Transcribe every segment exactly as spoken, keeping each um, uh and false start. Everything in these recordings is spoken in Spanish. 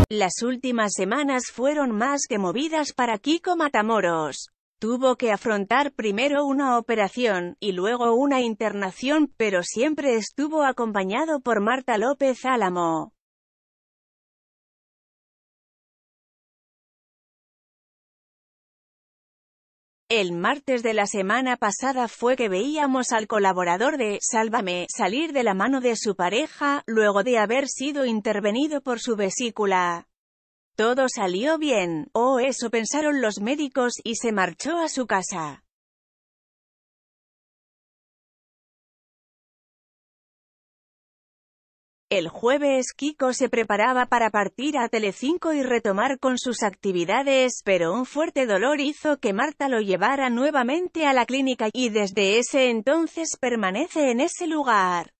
Las últimas semanas fueron más que movidas para Kiko Matamoros. Tuvo que afrontar primero una operación, y luego una internación, pero siempre estuvo acompañado por Marta López Álamo. El martes de la semana pasada fue que veíamos al colaborador de Sálvame salir de la mano de su pareja, luego de haber sido intervenido por su vesícula. Todo salió bien, o eso pensaron los médicos, y se marchó a su casa. El jueves Kiko se preparaba para partir a Telecinco y retomar con sus actividades, pero un fuerte dolor hizo que Marta lo llevara nuevamente a la clínica, y desde ese entonces permanece en ese lugar.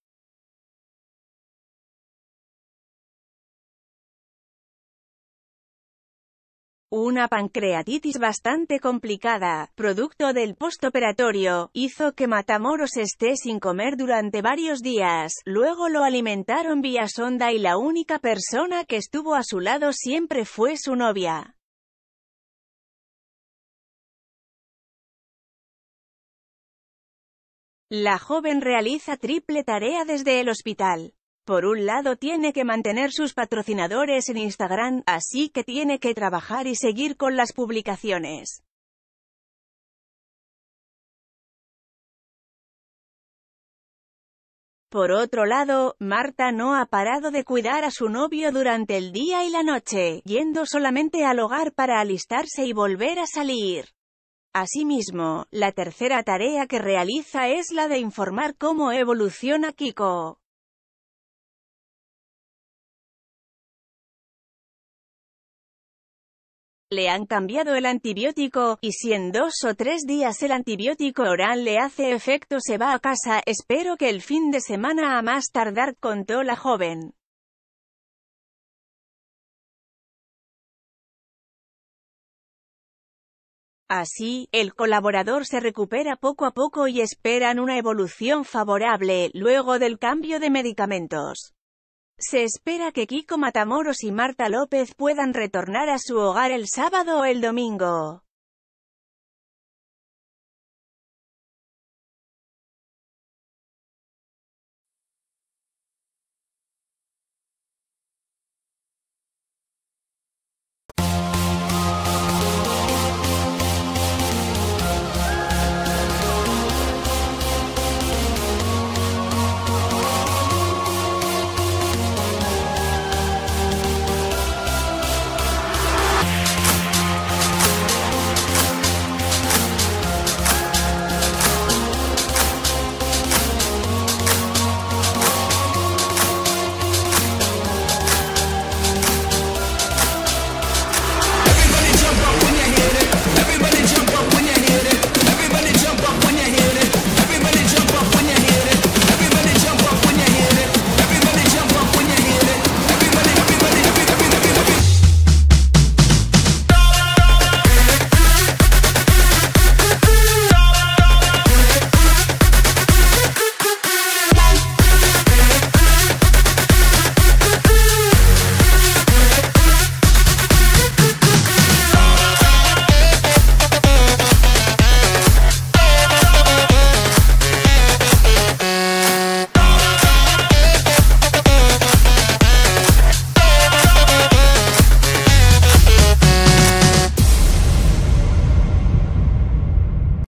Una pancreatitis bastante complicada, producto del postoperatorio, hizo que Matamoros esté sin comer durante varios días. Luego lo alimentaron vía sonda y la única persona que estuvo a su lado siempre fue su novia. La joven realiza triple tarea desde el hospital. Por un lado tiene que mantener sus patrocinadores en Instagram, así que tiene que trabajar y seguir con las publicaciones. Por otro lado, Marta no ha parado de cuidar a su novio durante el día y la noche, yendo solamente al hogar para alistarse y volver a salir. Asimismo, la tercera tarea que realiza es la de informar cómo evoluciona Kiko. Le han cambiado el antibiótico, y si en dos o tres días el antibiótico oral le hace efecto se va a casa. Espero que el fin de semana a más tardar, contó la joven. Así, el colaborador se recupera poco a poco y esperan una evolución favorable, luego del cambio de medicamentos. Se espera que Kiko Matamoros y Marta López puedan retornar a su hogar el sábado o el domingo.